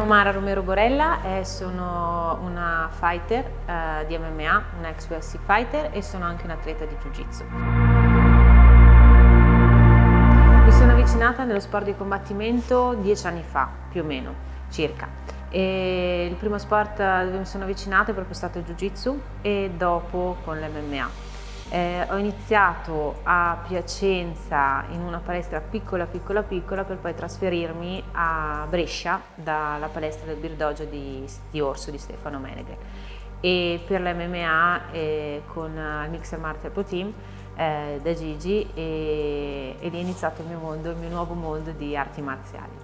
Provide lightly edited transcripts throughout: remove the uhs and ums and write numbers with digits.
Mara Romero Borella e sono una fighter di MMA, una ex UFC fighter, e sono anche un atleta di Jiu-Jitsu. Mi sono avvicinata nello sport di combattimento 10 anni fa, più o meno, circa. E il primo sport dove mi sono avvicinata è proprio stato il Jiu-Jitsu e dopo con l'MMA. Ho iniziato a Piacenza in una palestra piccola per poi trasferirmi a Brescia dalla palestra del Beer Dojo di Orso, di Stefano Meneghe, e per l'MMA con il Mixed Martial Pro Team da Gigi, ed è iniziato il mio nuovo mondo di arti marziali.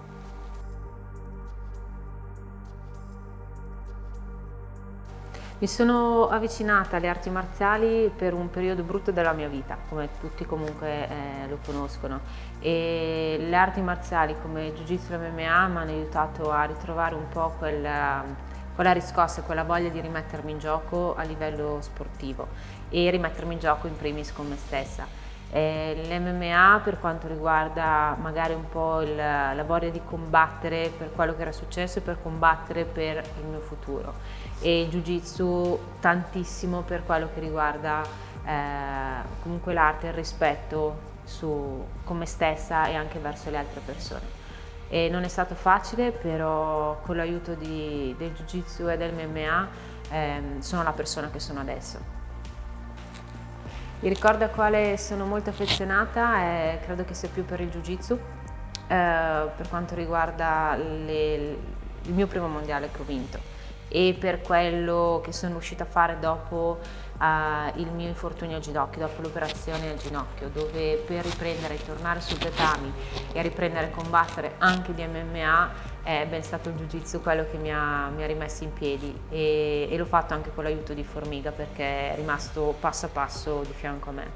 Mi sono avvicinata alle arti marziali per un periodo brutto della mia vita, come tutti comunque lo conoscono, e le arti marziali come Jiu-Jitsu e MMA mi hanno aiutato a ritrovare un po' quella riscossa, quella voglia di rimettermi in gioco a livello sportivo e rimettermi in gioco in primis con me stessa. L'MMA, per quanto riguarda magari un po' la voglia di combattere per quello che era successo e per combattere per il mio futuro, e il Jiu-Jitsu tantissimo per quello che riguarda comunque l'arte e il rispetto con me stessa e anche verso le altre persone. E non è stato facile, però con l'aiuto del Jiu-Jitsu e del MMA sono la persona che sono adesso. Il ricordo al quale sono molto affezionata credo che sia più per il Jiu-Jitsu, per quanto riguarda il mio primo mondiale che ho vinto e per quello che sono riuscita a fare dopo il mio infortunio al ginocchio, dopo l'operazione al ginocchio, dove per riprendere e tornare sul tatami e riprendere a combattere anche di MMA è stato il Jiu-Jitsu quello che mi ha rimesso in piedi, e l'ho fatto anche con l'aiuto di Formiga, perché è rimasto passo a passo di fianco a me.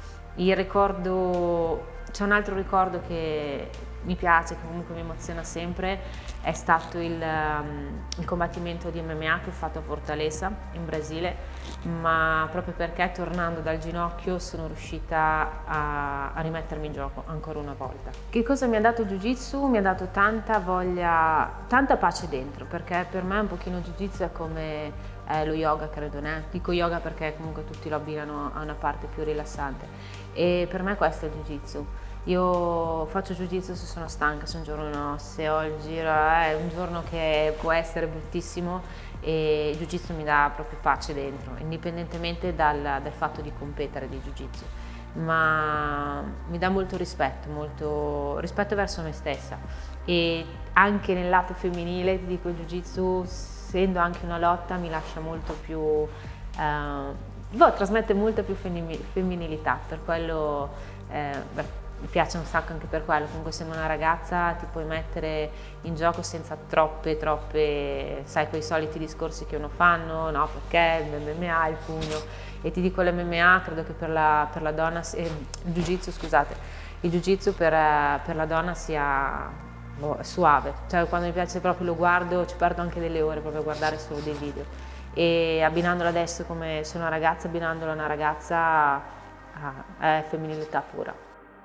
C'è un altro ricordo che mi piace, che comunque mi emoziona sempre, è stato il combattimento di MMA che ho fatto a Fortaleza in Brasile, ma proprio perché tornando dal ginocchio sono riuscita a rimettermi in gioco ancora una volta. Che cosa mi ha dato il Jiu-Jitsu? Mi ha dato tanta voglia, tanta pace dentro, perché per me un pochino Jiu-Jitsu è come lo yoga, credo, né? Dico yoga perché comunque tutti lo abbinano a una parte più rilassante, e per me questo è il Jiu-Jitsu. Io faccio Jiu-Jitsu se sono stanca, se un giorno no, se ho il giro, è un giorno che può essere bruttissimo, e il Jiu-Jitsu mi dà proprio pace dentro, indipendentemente dal fatto di competere di Jiu-Jitsu, ma mi dà molto rispetto verso me stessa, e anche nel lato femminile, ti dico, il Jiu-Jitsu, essendo anche una lotta, mi lascia molto più, trasmette molta più femminilità, per quello mi piace un sacco anche per quello. Comunque essendo una ragazza ti puoi mettere in gioco senza troppe, sai, quei soliti discorsi che uno fanno, no, perché l'MMA, il pugno, e ti dico l'MMA credo che per la donna, il Jiu-Jitsu, scusate, il Jiu-Jitsu per la donna sia suave, cioè quando mi piace proprio lo guardo, ci perdo anche delle ore proprio a guardare solo dei video, e abbinandolo adesso come sono una ragazza, abbinandolo a una ragazza è femminilità pura.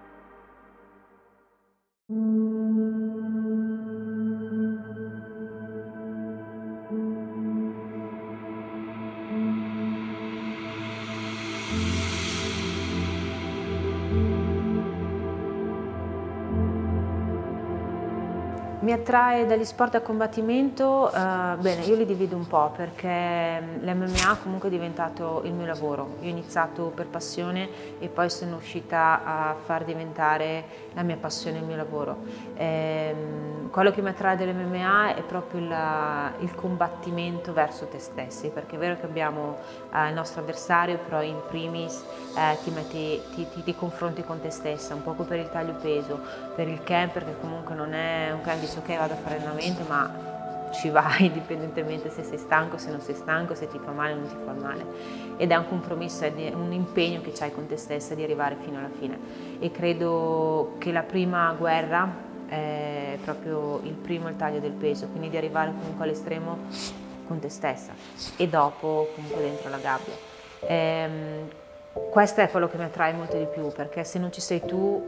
Mi attrae dagli sport a combattimento, bene, io li divido un po', perché l'MMA comunque è diventato il mio lavoro. Io ho iniziato per passione e poi sono riuscita a far diventare la mia passione il mio lavoro. Quello che mi attrae dell'MMA è proprio il combattimento verso te stessi, perché è vero che abbiamo il nostro avversario, però in primis ti confronti con te stessa, un poco per il taglio peso, per il camp, perché comunque non è un camp, dici ok, vado a fare allenamento, ma ci vai indipendentemente se sei stanco, se non sei stanco, se ti fa male o non ti fa male, ed è un compromesso, è un impegno che hai con te stessa di arrivare fino alla fine, e credo che la prima guerra è proprio il taglio del peso, quindi di arrivare comunque all'estremo con te stessa, e dopo comunque dentro la gabbia. Questo è quello che mi attrae molto di più, perché se non ci sei tu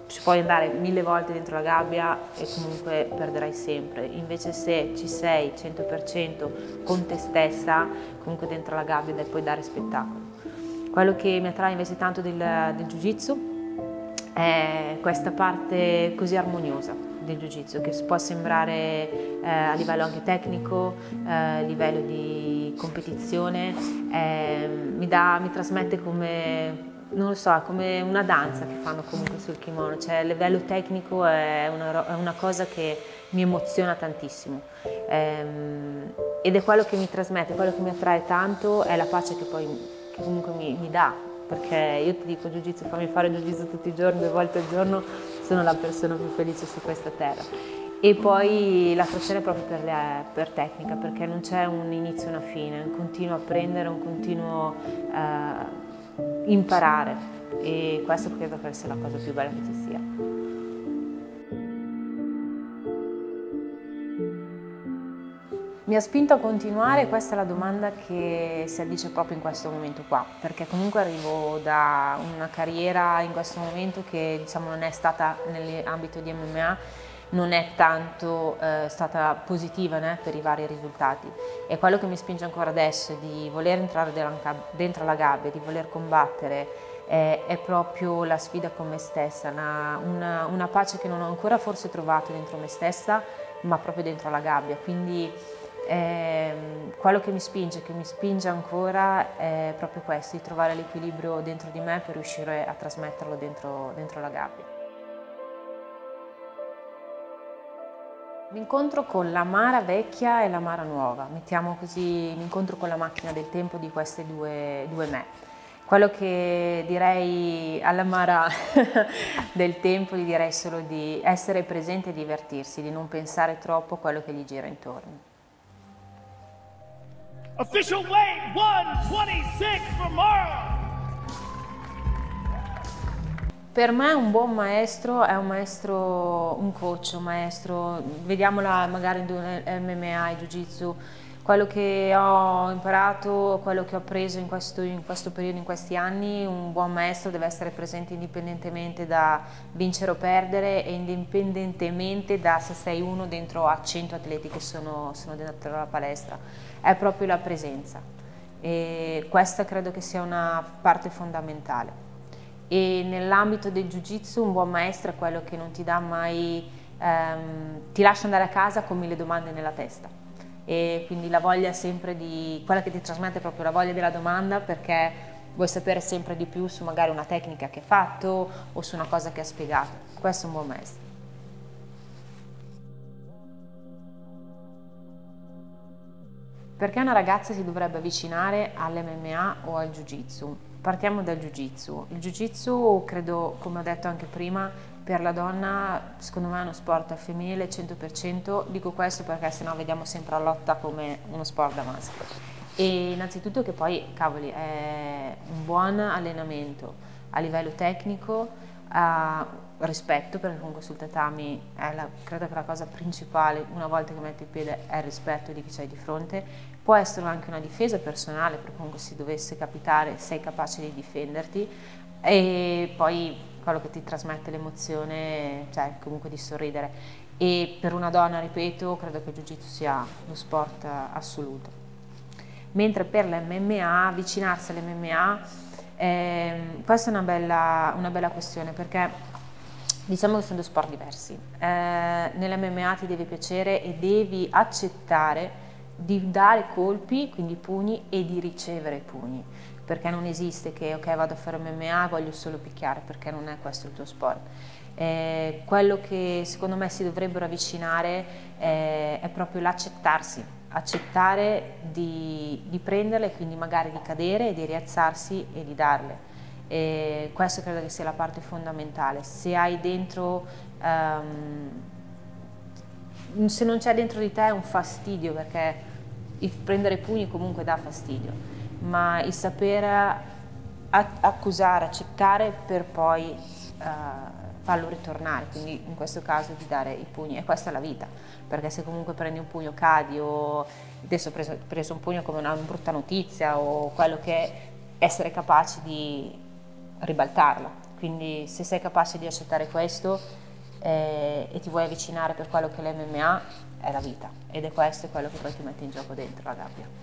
ci puoi andare 1000 volte dentro la gabbia e comunque perderai sempre. Invece se ci sei 100% con te stessa, comunque dentro la gabbia puoi dare spettacolo. Quello che mi attrae invece tanto del Jiu-Jitsu è questa parte così armoniosa del Jiu-Jitsu, che può sembrare a livello anche tecnico, a livello di competizione, mi trasmette come, non lo so, come una danza che fanno comunque sul kimono, cioè a livello tecnico è una cosa che mi emoziona tantissimo, ed è quello che mi trasmette, quello che mi attrae tanto è la pace che comunque mi dà, perché io ti dico Jiu-Jitsu, fammi fare Jiu-Jitsu tutti i giorni, 2 volte al giorno, sono la persona più felice su questa terra. E poi l'attrazione proprio per tecnica, perché non c'è un inizio e una fine, un continuo apprendere, un continuo imparare, e questo credo che sia la cosa più bella che ci sia. Mi ha spinto a continuare, questa è la domanda che si addice proprio in questo momento qua, perché comunque arrivo da una carriera in questo momento che diciamo non è stata nell'ambito di MMA, non è tanto stata positiva, né, per i vari risultati, e quello che mi spinge ancora adesso di voler entrare dentro la gabbia, di voler combattere, è proprio la sfida con me stessa, una pace che non ho ancora forse trovato dentro me stessa, ma proprio dentro la gabbia. Quindi quello che mi spinge ancora è proprio questo, di trovare l'equilibrio dentro di me per riuscire a trasmetterlo dentro la gabbia. Mi incontro con la Mara vecchia e la Mara nuova, mettiamo così, mi incontro con la macchina del tempo di queste due me. Quello che direi alla Mara del tempo, gli direi solo di essere presente e divertirsi, di non pensare troppo a quello che gli gira intorno. Official weight 126 for Mara. Per me un buon maestro è un maestro, un coach, un maestro, vediamola magari in MMA e Jiu-Jitsu, quello che ho imparato, quello che ho appreso in questo periodo, in questi anni, un buon maestro deve essere presente indipendentemente da vincere o perdere, e indipendentemente da se sei uno dentro a 100 atleti che sono dentro la palestra, è proprio la presenza, e questa credo che sia una parte fondamentale. E nell'ambito del Jiu-Jitsu un buon maestro è quello che non ti dà mai, ti lascia andare a casa con 1000 domande nella testa, e quindi la voglia sempre quella che ti trasmette è proprio la voglia della domanda, perché vuoi sapere sempre di più su magari una tecnica che hai fatto o su una cosa che ha spiegato. Questo è un buon maestro. Perché una ragazza si dovrebbe avvicinare all'MMA o al Jiu-Jitsu? Partiamo dal Jiu-Jitsu. Il Jiu-Jitsu, credo, come ho detto anche prima, per la donna, secondo me è uno sport femminile 100%, dico questo perché sennò vediamo sempre la lotta come uno sport da maschio. E innanzitutto che poi, cavoli, è un buon allenamento a livello tecnico, rispetto, perché comunque sul tatami credo che la cosa principale una volta che metti il piede è il rispetto di chi c'hai di fronte. Può essere anche una difesa personale, perché comunque se dovesse capitare sei capace di difenderti, e poi quello che ti trasmette l'emozione, cioè comunque di sorridere. E per una donna, ripeto, credo che il Jiu-Jitsu sia lo sport assoluto. Mentre per l'MMA, avvicinarsi all'MMA, questa è una bella questione, perché diciamo che sono due sport diversi. Nell'MMA ti deve piacere e devi accettare di dare colpi, quindi pugni, e di ricevere pugni, perché non esiste che ok, vado a fare MMA, voglio solo picchiare, perché non è questo il tuo sport. Quello che secondo me si dovrebbero avvicinare è proprio l'accettarsi, accettare di prenderle, quindi magari di cadere, di rialzarsi e di darle. Questo credo che sia la parte fondamentale. Se hai dentro, se non c'è dentro di te è un fastidio, perché il prendere pugni comunque dà fastidio, ma il sapere accusare, accettare per poi farlo ritornare, quindi in questo caso di dare i pugni, e questa è la vita, perché se comunque prendi un pugno cadi, o adesso ho preso un pugno come una brutta notizia o quello che è, essere capaci di ribaltarla, quindi se sei capace di accettare questo e ti vuoi avvicinare per quello che l'MMA è la vita, ed è questo quello che poi ti mette in gioco dentro la gabbia.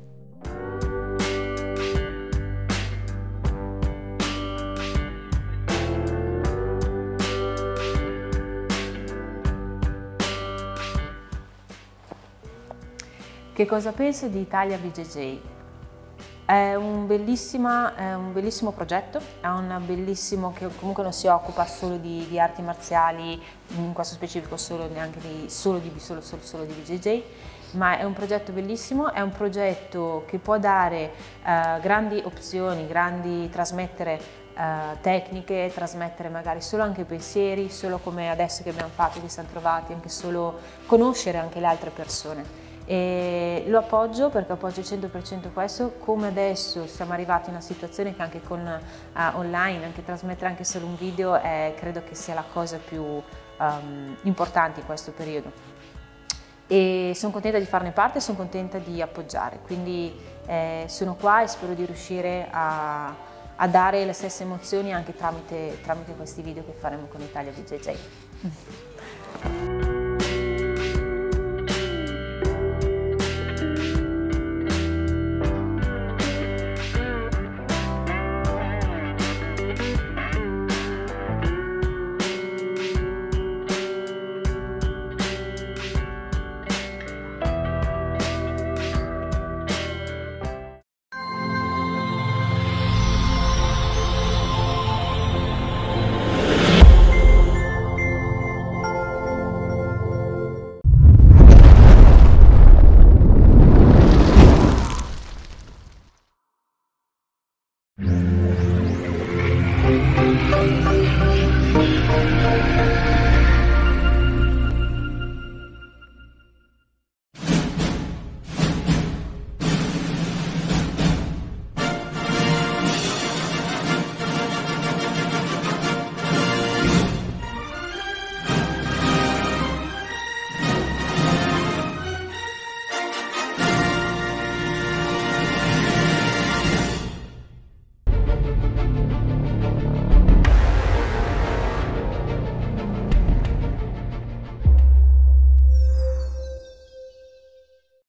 Che cosa penso di Italia BJJ? È un bellissimo progetto, che comunque non si occupa solo di arti marziali, in questo specifico solo di BJJ, ma è un progetto bellissimo, è un progetto che può dare grandi opzioni, trasmettere tecniche, trasmettere magari solo anche pensieri, solo come adesso che abbiamo fatto, che siamo trovati, anche solo conoscere anche le altre persone. E lo appoggio perché appoggio 100% questo, come adesso siamo arrivati in una situazione che anche con online, anche trasmettere anche solo un video, credo che sia la cosa più importante in questo periodo. E sono contenta di farne parte, sono contenta di appoggiare, quindi sono qua e spero di riuscire a dare le stesse emozioni anche tramite questi video che faremo con Italia BJJ.